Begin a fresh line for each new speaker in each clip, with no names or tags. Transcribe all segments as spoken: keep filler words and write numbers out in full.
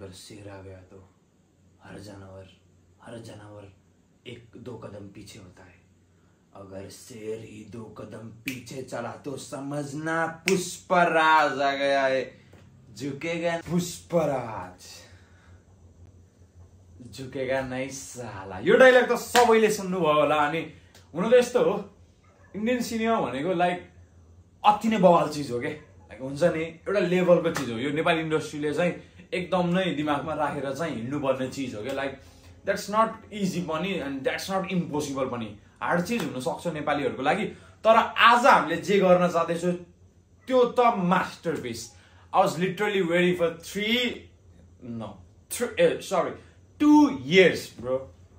अगर शेर आ गया तो हर जानवर हर जानवर एक दो कदम पीछे होता है। अगर शेर ही दो कदम पीछे चला तो समझना पुष्पराज आ गया है। झुकेगा पुष्पराज, झुकेगा नहीं साला। यो डायलग त सबैले सुन्नुभयो होला। अनि हुन त यस्तो हो, इन्डियन सिनेमा भनेको लाइक अति नै बवाल चिज हो के। लाइक हुन्छ नि एउटा लेभलको चिज हो। यो नेपाली इन्डस्ट्रीले चाहिँ एकदम नै दिमागमा राखेर चाहिँ हिँड्नुपर्ने चिज हो क्या। लाइक द्याट्स नट इजी पनि एन्ड द्याट्स नट इम्पोसिबल पनि। हार्ड चिज हुन सक्छ नेपालीहरूको लागि, तर आज हामीले जे गर्न चाहँदैछौँ त्यो त masterpiece. I was literally waiting for three no three sorry two years bro.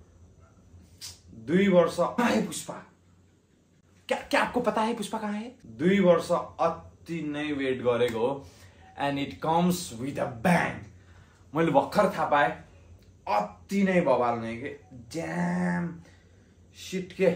दुई वर्ष आए पुष्पा। क्या क्या आपको पता है पुष्पा कहाँ है? दुई वर्ष अति नै वेट गरेको हो and it comes with a bang. मैले भर्खर थाहा पाएँ अति नै बवाल नै के। ड्याम शिट के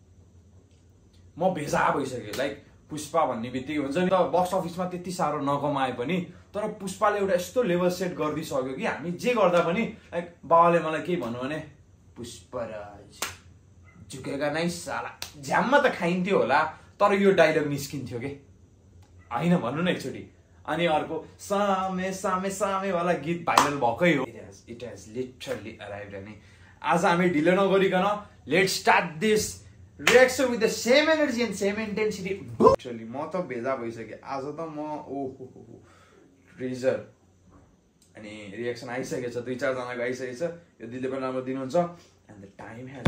म भेजा भइसकेँ। लाइक पुष्पा भन्ने बित्तिकै हुन्छ नि त बक्स अफिसमा त्यति साह्रो नकमाए पनि तर पुष्पाले एउटा यस्तो लेभल सेट गरिदिइसक्यो कि हामी जे गर्दा पनि लाइक बाबाले मलाई के भन्नु भने पुष्पराज झुकेगा नै साला। झ्याममा त खाइन्थ्यो होला तर यो डायलग निस्किन्थ्यो के होइन भन्नु न एकचोटि। अनि अर्को सामे सामे सामे वाला गीत भाइरल भएकै हो। It has literally arrived. अनि आज हामी ढिलो नगरिकन let's start this reaction with the same energy and same intensity. Literally म त भेजा भइसकेँ आज त म ओहो ट्रेजर। अनि रिएक्सन आइसकेछ, दुई चारजनाको आइसकेछ। यो दिदीले पनि राम्रो दिनुहुन्छ एन्ड द टाइम हेज।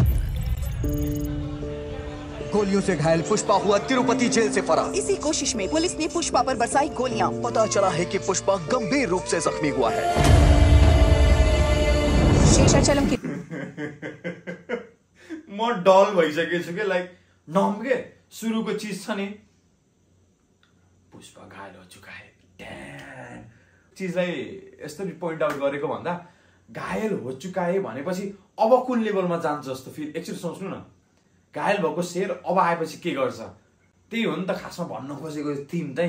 गोलियों से घायल पुष्पा हुआ तिरुपति जेल से फरार।
इसी कोशिश में पुलिस ने पुष्पा पर बरसाई गोलियां।
पता चला है कि पुष्पा गंभीर रूप से जख्मी हुआ है।
शेषाचलम की
म डल भइसकेछु के। लाइक नम के सुरुको चिज छ नि पुष्पा घायल हो चुका है ड्याम चिजलाई यस्तो पोइन्ट आउट गरेको भन्दा घायल हो चुका है भनेपछि अब कुन लेभलमा जान्छ जस्तो फिल। एकचोटि सोच्नु न, घायल भएको शेर अब आएपछि के गर्छ? त्यही हो नि त खासमा भन्न खोजेको थिम चाहिँ।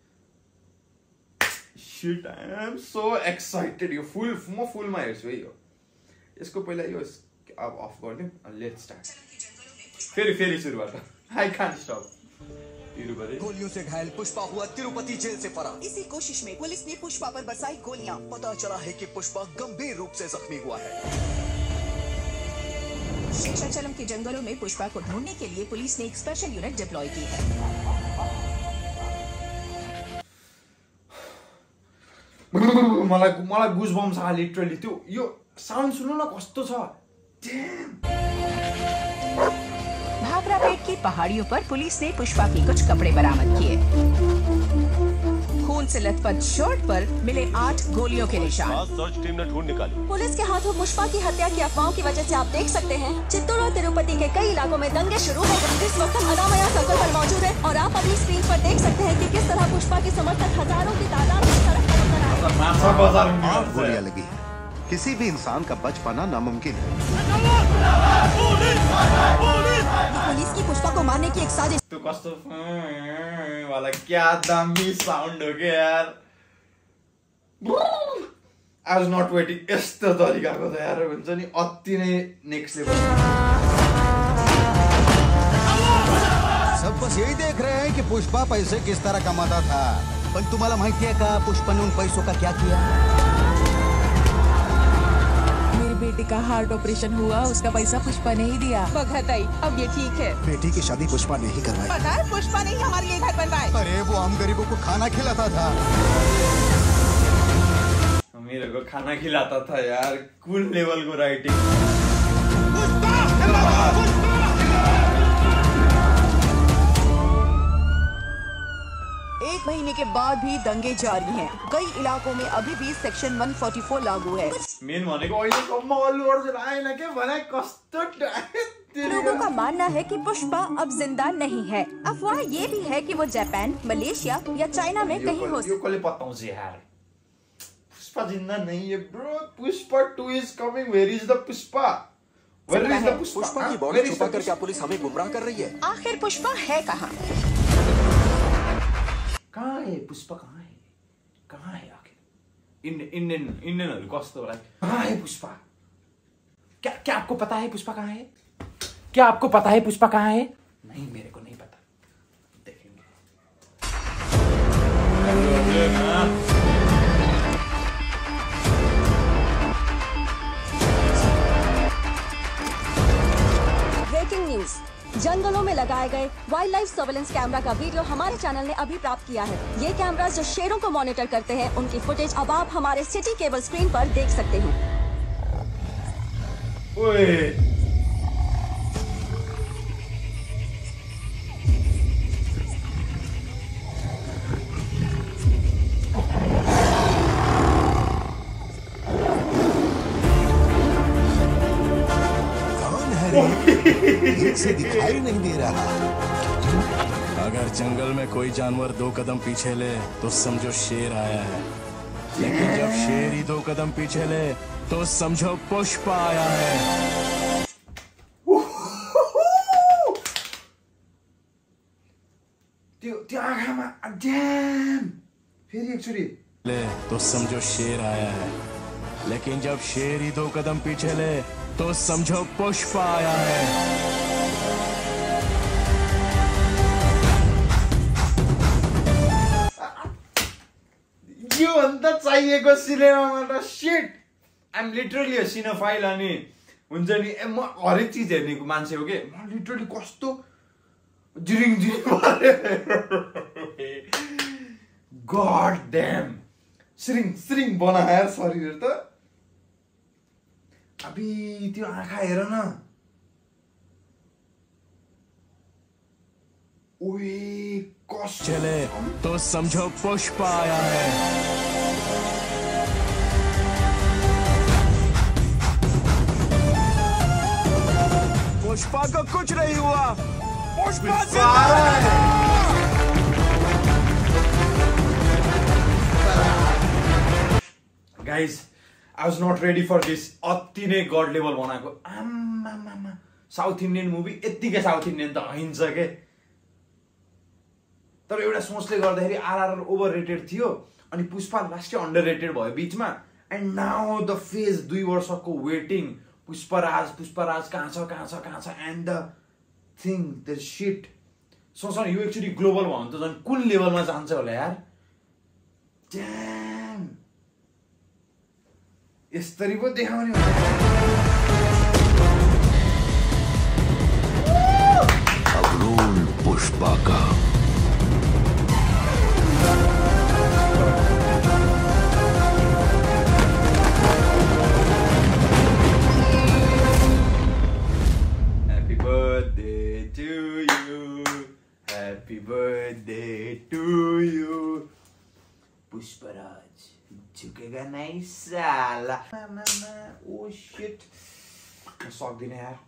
Shit I am so excited. यो फुल म फुलमा हेर्छु है। यो यसको पहिला यो अब अफ गरिदिउँ अनि लेट्स स्टार्ट। फेरि फेरि सुरुबाट आई कान्ट स्टप।
गोलियों से घायल पुष्पा हुआ तिरुपति जेल से फरार।
इसी कोशिश में पुलिस ने पुष्पा पर बरसाई गोलियां।
पता चला है कि पुष्पा गंभीर रूप से जख्मी हुआ है।
शेषाचलम के जंगलों में पुष्पा को ढूंढने के लिए पुलिस ने एक स्पेशल यूनिट डिप्लॉय की है।
मलाई मलाई गुजबम्स आयो लिटरली। त्यो यो साउन्ड सुन्नु न कस्तो छ।
भाखरापेट की पहाड़ियों पर पुलिस ने पुष्पा के कुछ कपड़े बरामद किए। खून से लथपथ शर्ट पर मिले आठ गोलियों के निशान।
सर्च टीम ने ढूंढ निकाली।
पुलिस के हाथों पुष्पा की हत्या की अफवाहों की वजह से आप देख सकते हैं चित्तूर और तिरुपति के कई इलाकों में दंगे शुरू हो गए। इस वक्त हम अनामया सर्कल पर मौजूद है और आप अपनी स्क्रीन पर देख सकते हैं कि किस तरह पुष्पा के समर्थक हजारों की तादाद में सड़क पर उतर आए।
आठ गोलियां लगी हैं। किसी भी इंसान का बच पाना नामुमकिन है।
पुलिस की पुष्पा को मारने की एक साजिश।
तो कस्तो वाला क्या दामी साउन्ड हो क्या यार। आई वाज नट वेटिङ यस्तो तरिकाको त यार। हुन्छ नि अति नै नेक्स्ट लेभल।
सब बस यही देख रहे हैं कि पुष्पा पैसे किस तरह कमाता था। पण तुम्हाला माहिती आहे का पुष्पा ने उन पैसों का क्या किया?
बेटी का हार्ट ऑपरेशन हुआ, उसका पैसा पुष्पा ने ही दिया।
बघताई अब ये ठीक है।
बेटी की शादी पुष्पा ने ही करवाई।
पता है पुष्पा ने ही हमारे लिए घर बनवाए।
अरे वो हम गरीबों को खाना खिलाता था।
मेरे को खाना खिलाता था यार। कूल लेवल को राइटिंग।
एक महीने के बाद भी दंगे जारी हैं। कई इलाकों में अभी भी सेक्शन एक सौ चौवालीस लागू है।
मेन भनेको अहिले मल्लु अर्जुन आएन के भने कस्तो
लोगों का मानना है कि पुष्पा अब जिंदा नहीं है। अफवाह ये भी है कि वो जापान, मलेशिया या चाइना में कहीं हो।
यो कसले बताउँछ यार। पुष्पा जिंदा नहीं है bro. Pushpa two is coming. Where is the Pushpa? Where is the Pushpa?
Pushpa की बॉडी छुपा कर क्या पुलिस हमें गुमराह कर रही है?
आखिर पुष्पा है कहाँ?
कहाँ है पुष्पा? कहाँ है? कहाँ है आखिर? इंडियन इंडियनहरू कस्तो लाइक कहाँ है पुष्पा? क्या क्या आपको पता है पुष्पा कहाँ है? क्या आपको पता है पुष्पा कहाँ है? नहीं, मेरे को नहीं पता, देखेंगे।
ब्रेकिंग न्यूज, जंगलों में लगाए गए वाइल्ड लाइफ सर्वेलेंस कैमरा का वीडियो हमारे चैनल ने अभी प्राप्त किया है। ये कैमरा जो शेरों को मॉनिटर करते हैं, उनकी फुटेज अब आप हमारे सिटी केबल स्क्रीन पर देख सकते हैं।
ओए
से दिखाई नहीं दे रहा।
अगर जंगल में कोई जानवर दो कदम पीछे ले तो समझो शेर आया है, लेकिन जब शेर ही दो कदम पीछे ले तो समझो पुष्पा आया है।
त्यो त्यो आँखामा ड्याम फेरि एकचोटि
ले तो समझो शेर आया है, लेकिन जब शेर ही दो कदम पीछे ले तो समझो पुष्पा आया है।
यो भन्दा चाहिएको सिनेमामा त shit. I am literally a cinephile. अनि हुन्छ नि म हरेक चिज हेर्ने मान्छे हो के। म लिटरली कस्तो जिरिङ जिरिङ गॉड ड्याम सिरिङ सिरिङ बनाएर शरीर त। अबी त्यो आँखा हेर न, ओए कस
चले तो समझो पुष्पा आया है। पुष्पा को कुछ नहीं हुआ, पुष्पा जिंदा है।
Guys I was not ready for this. अति नै गड लेभल बनाएको। आम्मामा साउथ इन्डियन मुभी यत्तिकै साउथ इन्डियन त हैन्छ के। तर एउटा सोचले गर्दाखेरि आरआर ओभर रेटेड थियो अनि पुष्पा लास्टै अन्डर रेटेड भयो बिचमा। एन्ड नाउ द फेज दुई वर्षको वेटिङ, पुष्पराज पुष्पराज कहाँ छ कहाँ छ कहाँ छ and the thing the shit. सोच न यो एक्चुअली ग्लोबल भयो भने त झन् कुन लेभलमा जान्छ होला यार। ड्याम यसरी पो देखाउने
अब रोल पुष्पा का।
Happy birthday to you, happy birthday to you, Pushpraj झुकेगा नहीं साला। ओ शिट म सक्दिन यार।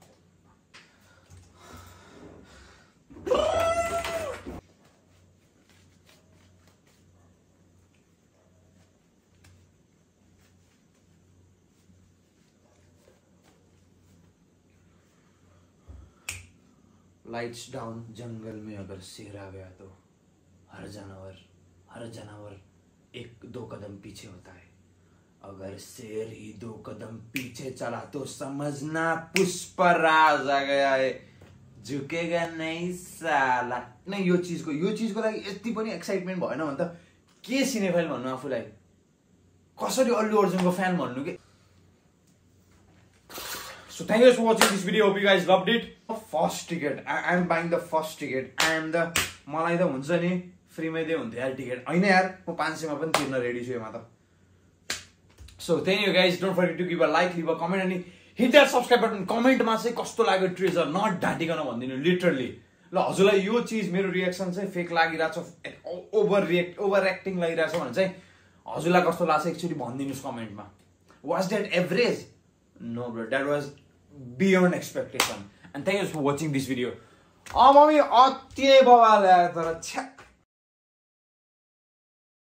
Lights down. जंगल में अगर शेर आ गया तो हर जानवर हर जानवर एक दो कदम पीछे होता है। अगर शेर ही दो कदम पीछे चला तो समझना पुष्पराज आ गया है, झुकेगा नहीं साला। नहीं यो चीजको यो चीजको लागि यति पनि एक्साइटमेन्ट भएन भने त के सिनेफाइल भन्नु आफूलाई, कसरी अल्लु अर्जुनको फ्यान भन्नु के। So thank you for watching this video. Hope you guys loved it. First ticket. I am buying the first ticket. And the मलाई त हुन्छ नि फ्री मै दे हुन्थ्यो यार टिकट। हैन यार म पाँच सय मा पनि तिर्न रेडी छु यसमा त। So thank you guys. Don't forget to give a like, leave a comment and hit that subscribe button. Comment मा चाहिँ कस्तो लाग्यो ट्रेजर नट ढाँटिकन भनिदिनु लिटरली। ल हजुरलाई यो चीज मेरो रिएक्सन चाहिँ फेक लागिराछ, ओभर रिएक्ट ओभर एक्टिङ लागिराछ भने चाहिँ हजुरलाई कस्तो लाग्छ एक्चुअली भनिदिनुस् कमेन्टमा। Was that average? No bro, that was beyond expectation. And thank you for watching this video. Oh mommy, अति बवाल यार तर छ्या